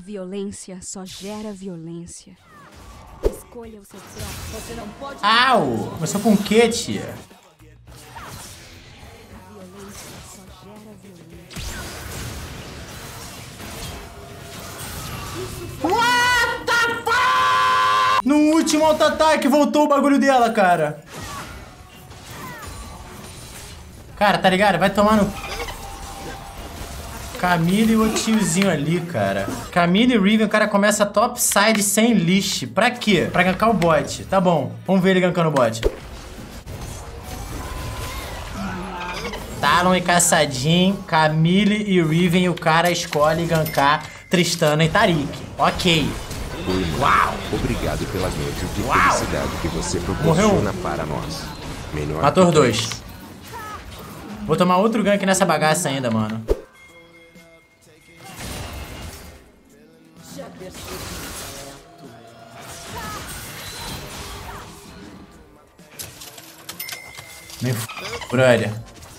violência só gera violência. Escolha o seu próprio. Você não pode. Au! Começou com o quê, tia? A violência só gera violência. What the fuck? No último auto-ataque voltou o bagulho dela, cara. Cara, tá ligado? Vai tomar no... Camille e o tiozinho ali, cara. Camille e Riven, o cara começa topside sem leash. Pra quê? Pra gankar o bot. Tá bom. Vamos ver ele gankando o bot. Talon e Caçadinho, Camille e Riven, e o cara escolhe gankar Tristana e Taric. Ok. Uau! Obrigado pelas noites de felicidade que você proporciona para nós. Melhor. Matou os dois. Vou tomar outro gank nessa bagaça ainda, mano. Me f... brother.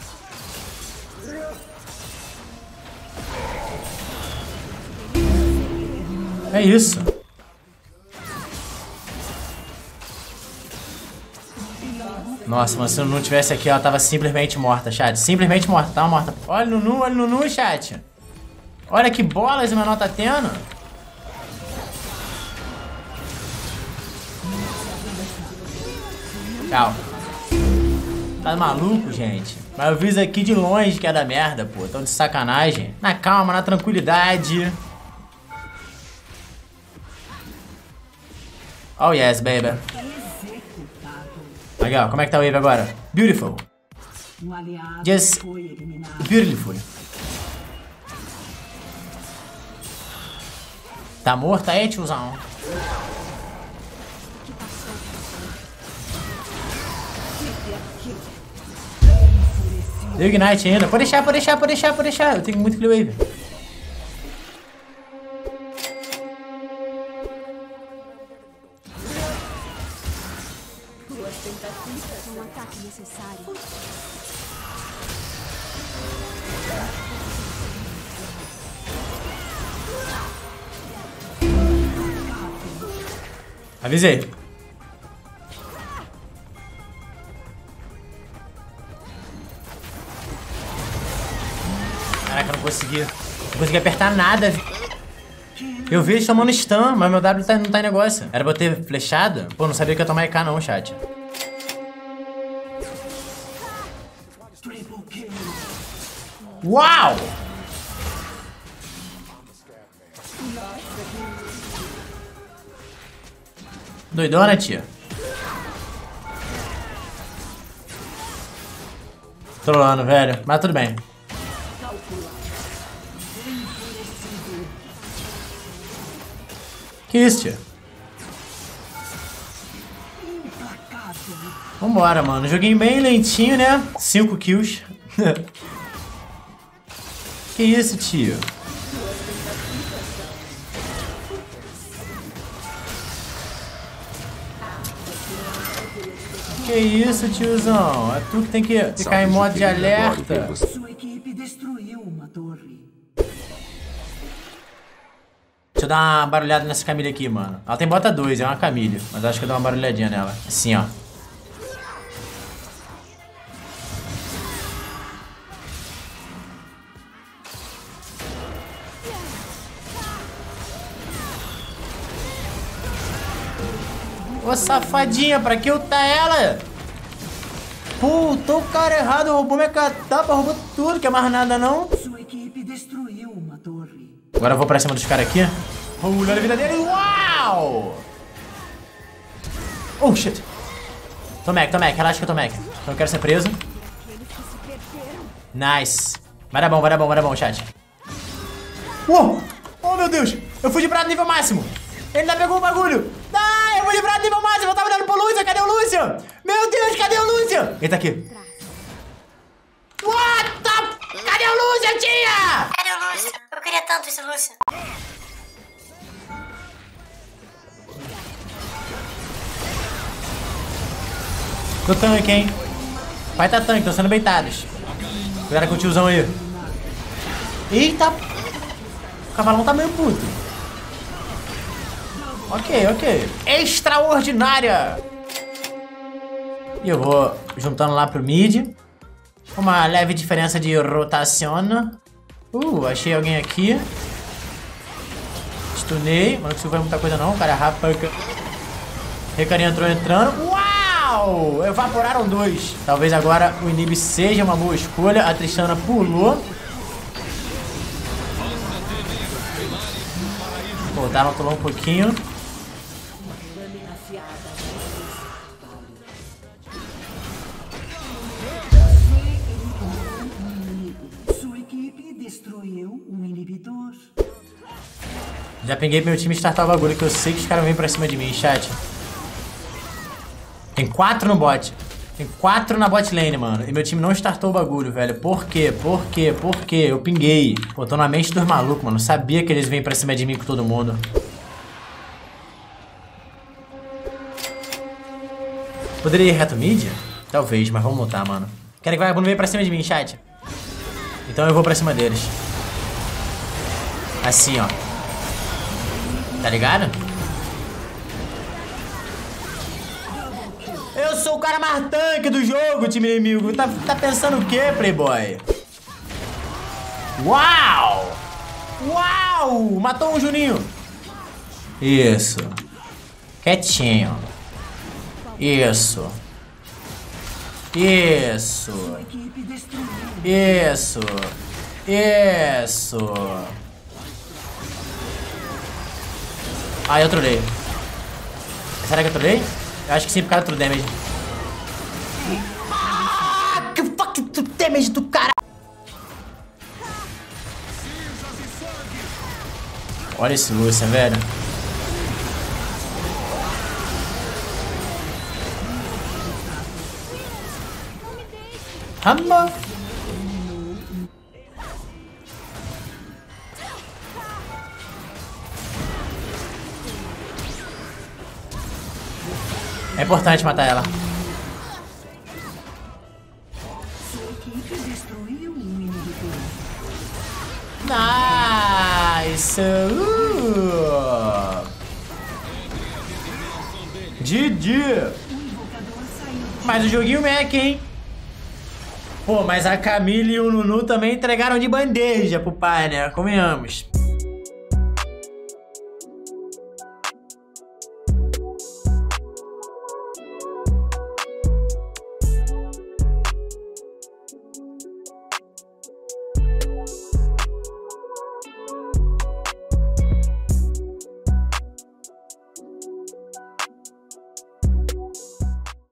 É isso. Nossa, mas se eu não tivesse aqui, ela tava simplesmente morta, chat. Simplesmente morta, tava morta. Olha o Nunu, chat. Olha que bola esse menor tá tendo. Tchau. Tá maluco, gente? Mas eu vi isso aqui de longe que é da merda, pô. Tão de sacanagem. Na calma, na tranquilidade. Oh yes, baby. Legal, como é que tá o wave agora? Beautiful. Just beautiful. Tá morto aí, tiozão? Deu ignite ainda. Pode deixar. Eu tenho muito clear wave. Um ataque necessário. Avisei. Caraca, eu não consegui. Não consegui apertar nada. Eu vi eles tomando stun, mas meu W não tá em negócio. Era pra eu ter flechado? Pô, não sabia que ia tomar EK não, chat. Uau! Doidona, tia. Trolando, velho. Mas tudo bem. Que isso, tia? Vambora, mano. Joguinho bem lentinho, né? 5 kills. Que isso, tio? Que isso, tiozão? É tu que tem que ficar em modo de alerta. Sua equipe destruiu uma torre. Deixa eu dar uma barulhada nessa Camille aqui, mano. Ela tem bota 2, é uma Camille. Mas acho que eu dou uma barulhadinha nela. Assim, ó. Ô, safadinha, pra que ultar ela? Puta, o cara errado roubou minha catapa, roubou tudo, quer mais nada não? Sua equipe destruiu uma torre. Agora eu vou pra cima dos caras aqui. Olha a vida dele, uau! Oh, shit. Tô mec, relaxa que eu tô mec. Não quero ser preso. Nice. Vai dar bom, chat. Uou! Oh, meu Deus! Eu fui de prata nível máximo. Ele ainda pegou o bagulho. Ah, eu vou de prata nível máximo. Eu tava olhando pro Lúcio. Cadê o Lúcio? Meu Deus, cadê o Lúcio? Ele tá aqui. What the... Cadê o Lúcio, tia? Cadê o Lúcio? Eu queria tanto esse Lúcio. Tô tanque, hein? Vai tá tanque, tô sendo beitados. Cuidado com o tiozão aí. Eita! O cavalão tá meio puto. Ok. Extraordinária! E eu vou juntando lá pro mid. Uma leve diferença de rotação. Achei alguém aqui. Stunei. Mas não consigo ver muita coisa não. O cara é rápido. Recarinha entrou entrando. Uau! Evaporaram 2. Talvez agora o Inib seja uma boa escolha. A Tristana pulou. Voltaram, pulou um pouquinho. Sua equipe destruiu um inibidor. Já peguei pro meu time startar o bagulho, que eu sei que os caras vêm pra cima de mim, chat. Tem 4 no bot. Tem 4 na bot lane, mano. E meu time não startou o bagulho, velho. Por quê? Eu pinguei. Pô, tô na mente dos malucos, mano. Sabia que eles vêm pra cima de mim com todo mundo. Poderia ir reto mid? Talvez, mas vamos lutar, mano. Quero que o vagabundo venha pra cima de mim, chat. Então eu vou pra cima deles. Assim, ó. Tá ligado? Eu sou o cara mais tanque do jogo, time inimigo. Tá pensando o quê, playboy? Uau! Uau! Matou um Juninho. Isso. Quietinho. Isso. Isso. Isso. Isso. Ah, eu trolei. Será que eu trolei? Eu acho que sim, por causa do true damage. Ah, que fucking true damage do cara. Olha esse Lucian, velho. Ramba. É importante matar ela. Sua equipe destruiu um inibidor. Nice! GG! Mas o joguinho Mac, hein? Pô, mas a Camille e o Nunu também entregaram de bandeja pro pai, né? Convenhamos.